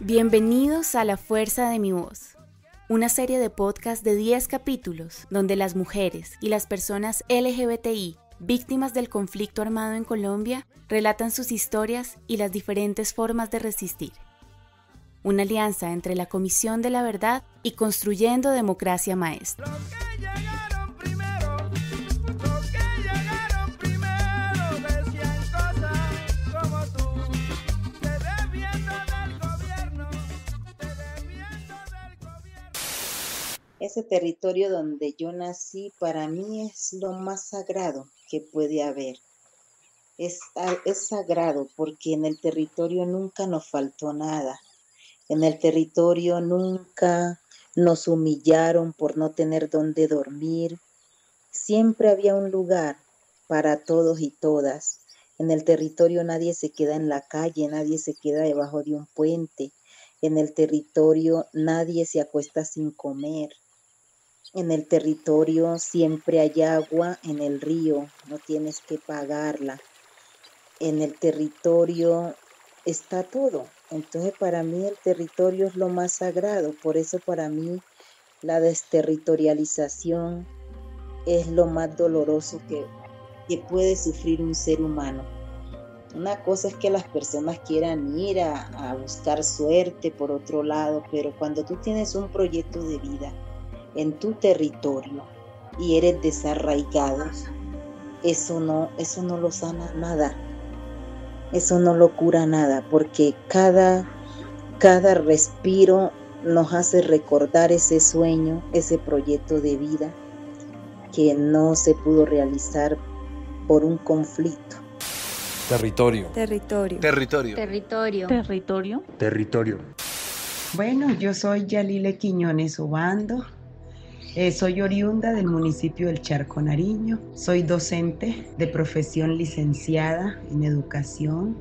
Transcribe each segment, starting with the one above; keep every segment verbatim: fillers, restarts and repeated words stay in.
Bienvenidos a La Fuerza de mi Voz, una serie de podcast de diez capítulos donde las mujeres y las personas L G B T I víctimas del conflicto armado en Colombia relatan sus historias y las diferentes formas de resistir. Una alianza entre la Comisión de la Verdad y Construyendo Democracia Maestra. Ese territorio donde yo nací para mí es lo más sagrado que puede haber. Es, es sagrado porque en el territorio nunca nos faltó nada. En el territorio nunca nos humillaron por no tener dónde dormir. Siempre había un lugar para todos y todas. En el territorio nadie se queda en la calle, nadie se queda debajo de un puente. En el territorio nadie se acuesta sin comer. En el territorio siempre hay agua en el río, no tienes que pagarla. En el territorio está todo. Entonces para mí el territorio es lo más sagrado. Por eso para mí la desterritorialización es lo más doloroso que, que puede sufrir un ser humano. Una cosa es que las personas quieran ir a, a buscar suerte por otro lado, pero cuando tú tienes un proyecto de vida en tu territorio y eres desarraigado, eso no, eso no lo sana nada, eso no lo cura nada, porque cada, cada respiro nos hace recordar ese sueño, ese proyecto de vida que no se pudo realizar por un conflicto. Territorio. Territorio. Territorio. Territorio. Territorio. Territorio. Bueno, yo soy Yalile Quiñones Obando. Eh, soy oriunda del municipio del Charco Nariño, soy docente de profesión licenciada en educación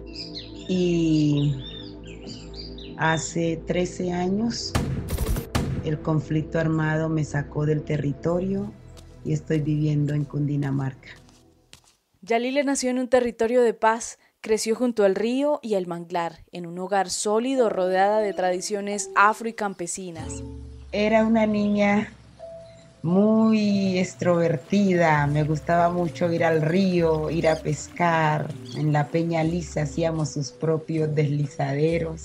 y hace trece años el conflicto armado me sacó del territorio y estoy viviendo en Cundinamarca. Yalile nació en un territorio de paz, creció junto al río y el manglar, en un hogar sólido rodeada de tradiciones afro y campesinas. Era una niña muy extrovertida, me gustaba mucho ir al río, ir a pescar. En la Peña Lisa hacíamos sus propios deslizaderos.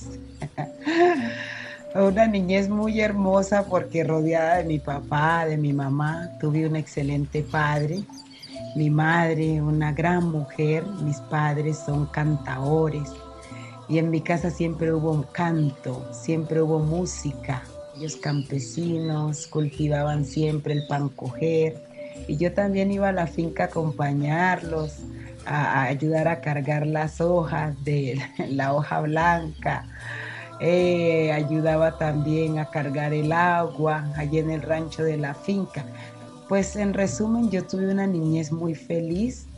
Una niñez muy hermosa porque rodeada de mi papá, de mi mamá, tuve un excelente padre. Mi madre, una gran mujer, mis padres son cantaores y en mi casa siempre hubo un canto, siempre hubo música. Ellos campesinos cultivaban siempre el pan coger y yo también iba a la finca a acompañarlos, a, a ayudar a cargar las hojas de la hoja blanca. Eh, ayudaba también a cargar el agua allí en el rancho de la finca. Pues en resumen, yo tuve una niñez muy feliz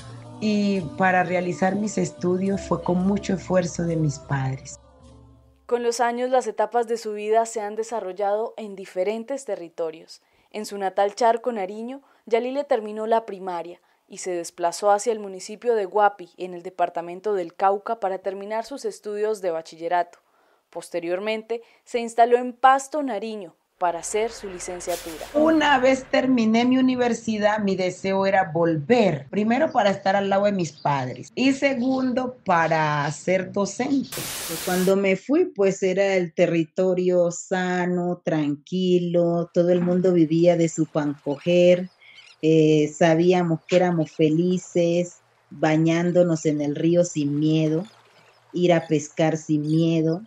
y para realizar mis estudios fue con mucho esfuerzo de mis padres. Con los años, las etapas de su vida se han desarrollado en diferentes territorios. En su natal Charco Nariño, Yalile terminó la primaria y se desplazó hacia el municipio de Guapi, en el departamento del Cauca, para terminar sus estudios de bachillerato. Posteriormente, se instaló en Pasto, Nariño, para hacer su licenciatura. Una vez terminé mi universidad, mi deseo era volver, primero para estar al lado de mis padres y segundo para ser docente. Cuando me fui, pues era el territorio sano, tranquilo, todo el mundo vivía de su pan coger, eh, sabíamos que éramos felices, bañándonos en el río sin miedo, ir a pescar sin miedo,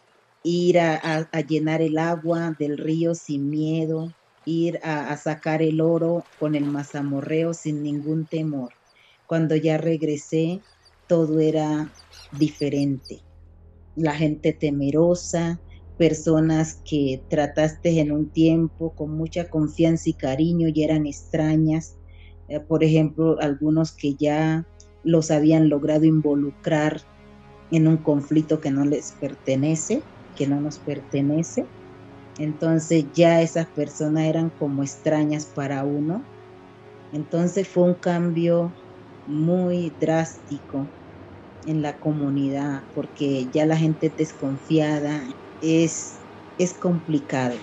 ir a, a, a llenar el agua del río sin miedo, ir a, a sacar el oro con el mazamorreo sin ningún temor. Cuando ya regresé, todo era diferente. La gente temerosa, personas que trataste en un tiempo con mucha confianza y cariño y eran extrañas. Eh, por ejemplo, algunos que ya los habían logrado involucrar en un conflicto que no les pertenece, que no nos pertenece. Entonces ya esas personas eran como extrañas para uno. Entonces fue un cambio muy drástico en la comunidad porque ya la gente es desconfiada, es, es complicado.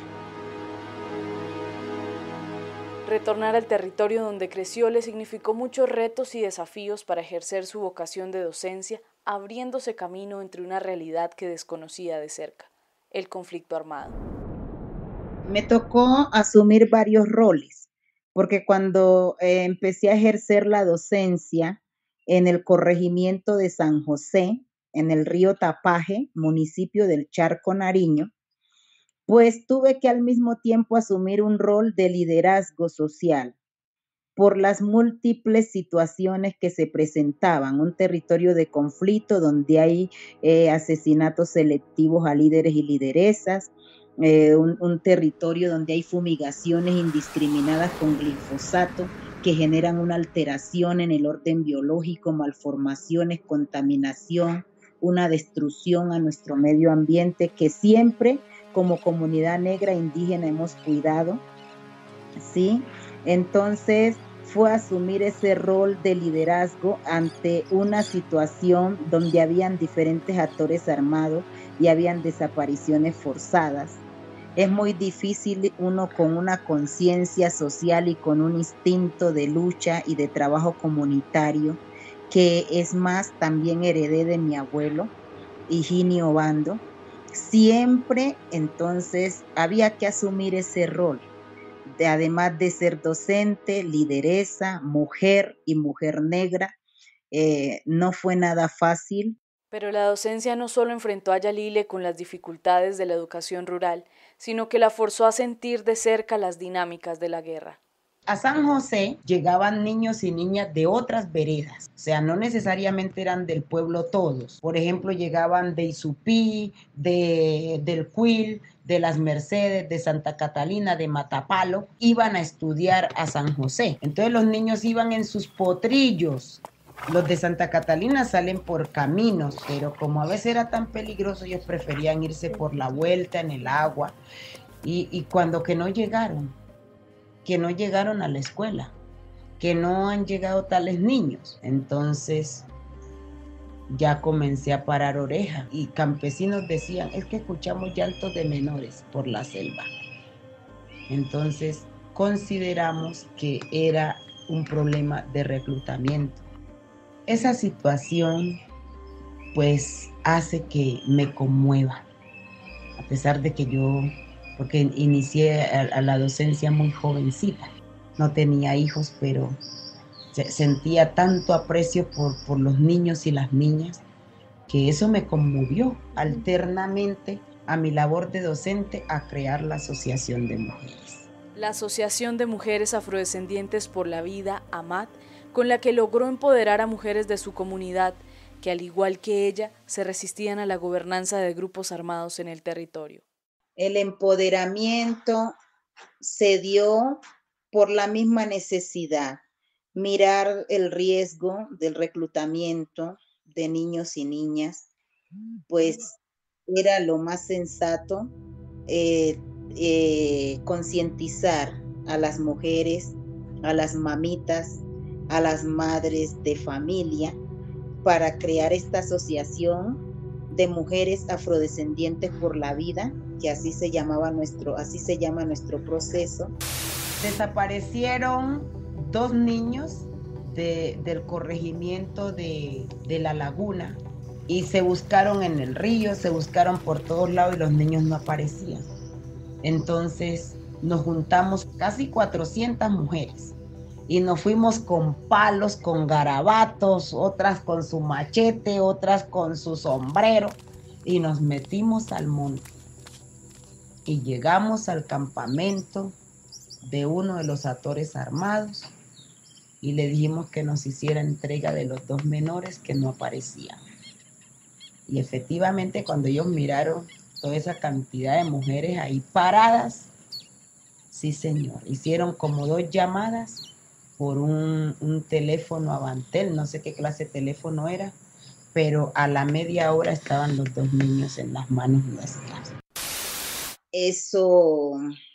Retornar al territorio donde creció le significó muchos retos y desafíos para ejercer su vocación de docencia, abriéndose camino entre una realidad que desconocía de cerca, el conflicto armado. Me tocó asumir varios roles, porque cuando eh, empecé a ejercer la docencia en el corregimiento de San José, en el río Tapaje, municipio del Charco, Nariño, pues tuve que al mismo tiempo asumir un rol de liderazgo social por las múltiples situaciones que se presentaban, un territorio de conflicto donde hay eh, asesinatos selectivos a líderes y lideresas, eh, un, un territorio donde hay fumigaciones indiscriminadas con glifosato que generan una alteración en el orden biológico, malformaciones, contaminación, una destrucción a nuestro medio ambiente que siempre como comunidad negra indígena hemos cuidado, ¿sí? Entonces fue asumir ese rol de liderazgo ante una situación donde habían diferentes actores armados y habían desapariciones forzadas. Es muy difícil uno con una conciencia social y con un instinto de lucha y de trabajo comunitario, que es más también heredé de mi abuelo, Higinio Bando. Siempre entonces había que asumir ese rol, de, además de ser docente, lideresa, mujer y mujer negra. Eh, no fue nada fácil. Pero la docencia no solo enfrentó a Yalile con las dificultades de la educación rural, sino que la forzó a sentir de cerca las dinámicas de la guerra. A San José llegaban niños y niñas de otras veredas, o sea, no necesariamente eran del pueblo todos. Por ejemplo, llegaban de Isupí, de, del Cuil, de Las Mercedes, de Santa Catalina, de Matapalo, iban a estudiar a San José. Entonces los niños iban en sus potrillos. Los de Santa Catalina salen por caminos, pero como a veces era tan peligroso, ellos preferían irse por la vuelta en el agua. Y, y cuando que no llegaron, que no llegaron a la escuela, que no han llegado tales niños. Entonces ya comencé a parar oreja y campesinos decían, es que escuchamos llantos de menores por la selva. Entonces consideramos que era un problema de reclutamiento. Esa situación pues hace que me conmueva, a pesar de que yo, porque inicié a, a la docencia muy jovencita, no tenía hijos, pero se, sentía tanto aprecio por, por los niños y las niñas, que eso me conmovió alternamente a mi labor de docente a crear la Asociación de Mujeres. La Asociación de Mujeres Afrodescendientes por la Vida, AMAD, con la que logró empoderar a mujeres de su comunidad, que al igual que ella, se resistían a la gobernanza de grupos armados en el territorio. El empoderamiento se dio por la misma necesidad, mirar el riesgo del reclutamiento de niños y niñas, pues era lo más sensato, eh, eh, concientizar a las mujeres, a las mamitas, a las madres de familia, para crear esta asociación de mujeres afrodescendientes por la vida, que así se llamaba nuestro, así se llama nuestro proceso. Desaparecieron dos niños de, del corregimiento de, de La Laguna y se buscaron en el río, se buscaron por todos lados y los niños no aparecían. Entonces nos juntamos casi cuatrocientas mujeres y nos fuimos con palos, con garabatos, otras con su machete, otras con su sombrero, y nos metimos al monte. Y llegamos al campamento de uno de los actores armados y le dijimos que nos hiciera entrega de los dos menores que no aparecían. Y efectivamente, cuando ellos miraron toda esa cantidad de mujeres ahí paradas, sí señor, hicieron como dos llamadas por un, un teléfono Avantel, no sé qué clase de teléfono era, pero a la media hora estaban los dos niños en las manos nuestras. Eso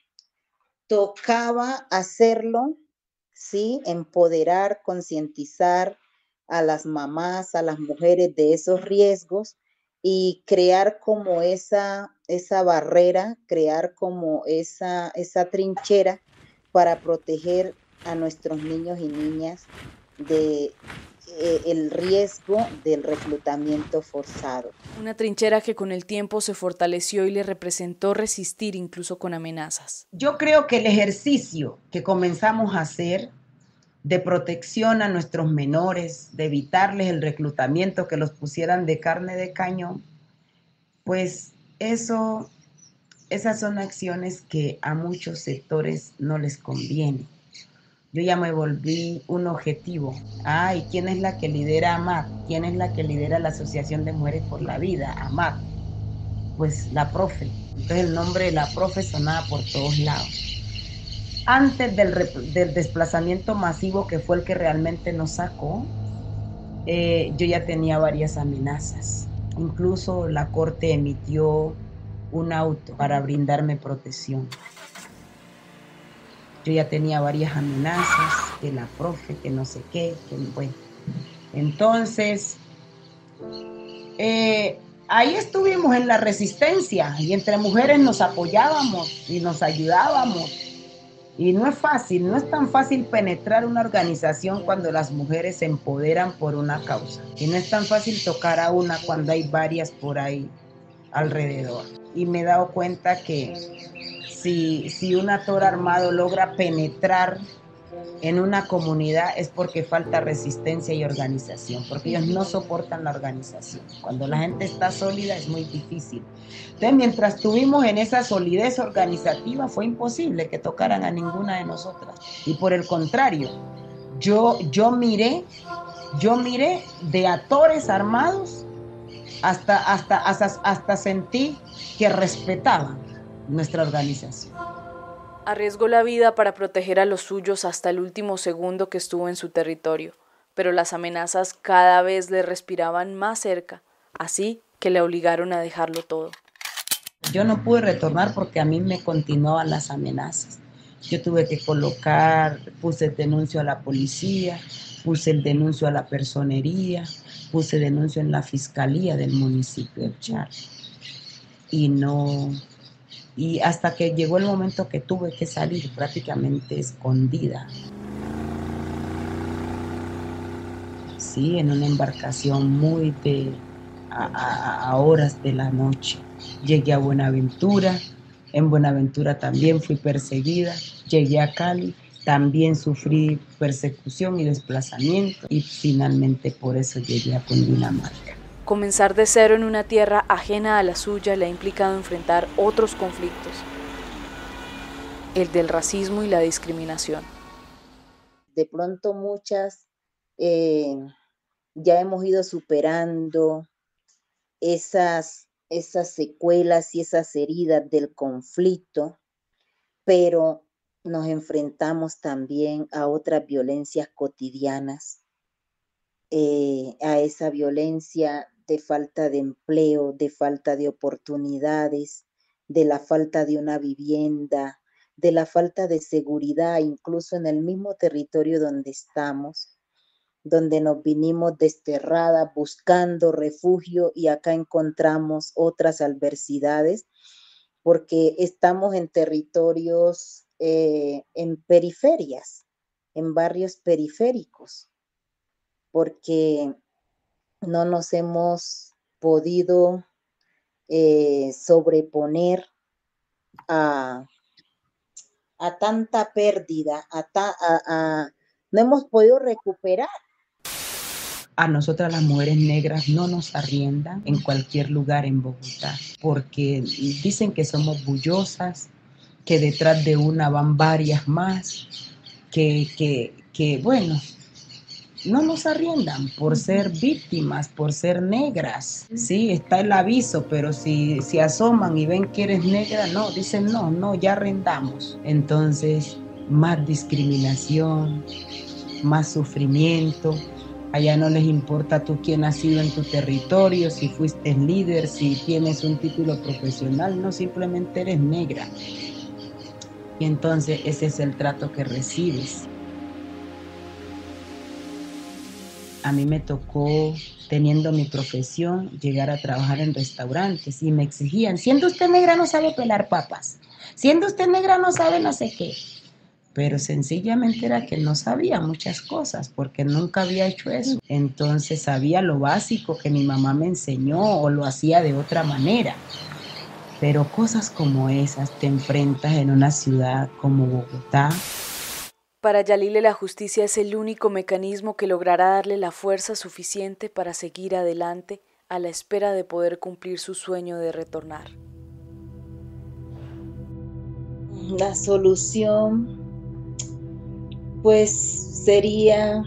tocaba hacerlo, ¿sí? Empoderar, concientizar a las mamás, a las mujeres de esos riesgos y crear como esa, esa barrera, crear como esa, esa trinchera para proteger a nuestros niños y niñas de eh, el riesgo del reclutamiento forzado. Una trinchera que con el tiempo se fortaleció y le representó resistir incluso con amenazas. Yo creo que el ejercicio que comenzamos a hacer de protección a nuestros menores, de evitarles el reclutamiento, que los pusieran de carne de cañón, pues eso, esas son acciones que a muchos sectores no les conviene. Yo ya me volví un objetivo. Ah, ¿y quién es la que lidera AMAC? ¿Quién es la que lidera la Asociación de Mujeres por la Vida, AMAC? Pues la profe. Entonces el nombre de la profe sonaba por todos lados. Antes del, del desplazamiento masivo, que fue el que realmente nos sacó, eh, yo ya tenía varias amenazas. Incluso la corte emitió un auto para brindarme protección. Yo ya tenía varias amenazas, que la profe, que no sé qué, que bueno. Entonces, eh, ahí estuvimos en la resistencia y entre mujeres nos apoyábamos y nos ayudábamos. Y no es fácil, no es tan fácil penetrar una organización cuando las mujeres se empoderan por una causa. Y no es tan fácil tocar a una cuando hay varias por ahí alrededor. Y me he dado cuenta que si, si un actor armado logra penetrar en una comunidad es porque falta resistencia y organización, porque ellos no soportan la organización. Cuando la gente está sólida es muy difícil. Entonces, mientras estuvimos en esa solidez organizativa, fue imposible que tocaran a ninguna de nosotras. Y por el contrario, yo, yo miré, yo miré de actores armados hasta, hasta, hasta, hasta sentí que respetaban nuestra organización. Arriesgó la vida para proteger a los suyos hasta el último segundo que estuvo en su territorio, pero las amenazas cada vez le respiraban más cerca, así que le obligaron a dejarlo todo. Yo no pude retornar porque a mí me continuaban las amenazas. Yo tuve que colocar, puse el denuncio a la policía, puse el denuncio a la personería, puse denuncio en la fiscalía del municipio de Charri. Y no... Y hasta que llegó el momento que tuve que salir prácticamente escondida. Sí, en una embarcación muy de a, a, a horas de la noche. Llegué a Buenaventura, en Buenaventura también fui perseguida. Llegué a Cali, también sufrí persecución y desplazamiento. Y finalmente por eso llegué a Cundinamarca. Comenzar de cero en una tierra ajena a la suya le ha implicado enfrentar otros conflictos, el del racismo y la discriminación. De pronto muchas eh, ya hemos ido superando esas, esas secuelas y esas heridas del conflicto, pero nos enfrentamos también a otras violencias cotidianas, eh, a esa violencia de falta de empleo, de falta de oportunidades, de la falta de una vivienda, de la falta de seguridad, incluso en el mismo territorio donde estamos, donde nos vinimos desterradas buscando refugio y acá encontramos otras adversidades, porque estamos en territorios, eh, en periferias, en barrios periféricos, porque no nos hemos podido eh, sobreponer a, a tanta pérdida, a, ta, a, a, no hemos podido recuperar. A nosotras las mujeres negras no nos arriendan en cualquier lugar en Bogotá, porque dicen que somos bullosas, que detrás de una van varias más, que, que, que bueno... No nos arriendan por ser víctimas, por ser negras. Sí, está el aviso, pero si, si asoman y ven que eres negra, no, dicen no, no, ya arrendamos. Entonces, más discriminación, más sufrimiento. Allá no les importa tú quién has sido en tu territorio, si fuiste líder, si tienes un título profesional, no, simplemente eres negra. Y entonces ese es el trato que recibes. a mí me tocó, teniendo mi profesión, llegar a trabajar en restaurantes y me exigían, siendo usted negra no sabe pelar papas, siendo usted negra no sabe no sé qué. Pero sencillamente era que no sabía muchas cosas porque nunca había hecho eso. Entonces sabía lo básico que mi mamá me enseñó o lo hacía de otra manera. Pero cosas como esas te enfrentas en una ciudad como Bogotá. Para Yalile la justicia es el único mecanismo que logrará darle la fuerza suficiente para seguir adelante a la espera de poder cumplir su sueño de retornar. La solución pues sería,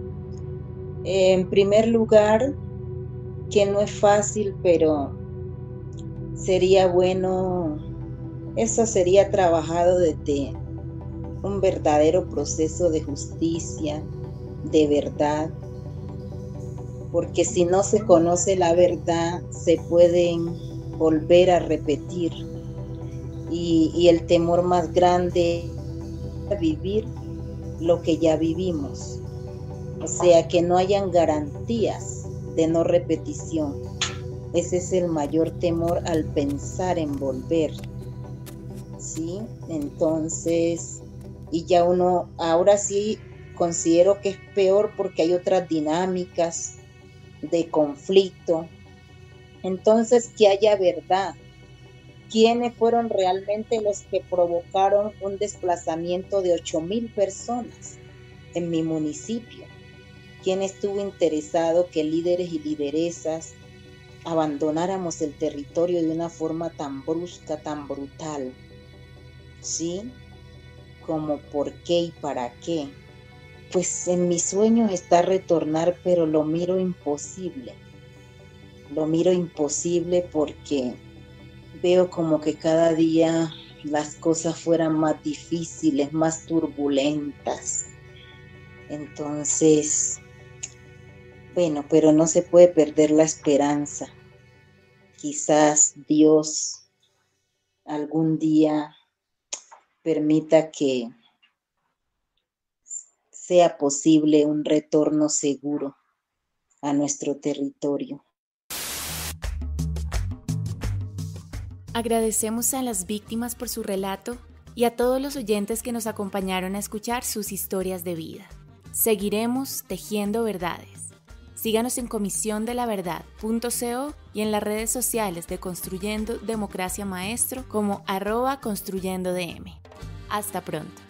en primer lugar, que no es fácil, pero sería bueno, eso sería trabajado desde un verdadero proceso de justicia, de verdad, porque si no se conoce la verdad, se pueden volver a repetir, y, y el temor más grande es vivir lo que ya vivimos, o sea, que no hayan garantías de no repetición. Ese es el mayor temor al pensar en volver, ¿sí? Entonces, y ya uno, ahora sí considero que es peor porque hay otras dinámicas de conflicto. Entonces, que haya verdad. ¿Quiénes fueron realmente los que provocaron un desplazamiento de ocho mil personas en mi municipio? ¿Quién estuvo interesado que líderes y lideresas abandonáramos el territorio de una forma tan brusca, tan brutal? ¿Sí? Como por qué y para qué. Pues en mis sueños está retornar, pero lo miro imposible. Lo miro imposible porque veo como que cada día las cosas fueran más difíciles, más turbulentas. Entonces, bueno, pero no se puede perder la esperanza. Quizás Dios algún día permita que sea posible un retorno seguro a nuestro territorio. Agradecemos a las víctimas por su relato y a todos los oyentes que nos acompañaron a escuchar sus historias de vida. Seguiremos tejiendo verdades. Síganos en comisión de la verdad punto co y en las redes sociales de Construyendo Democracia Maestro como arroba construyendodm. Hasta pronto.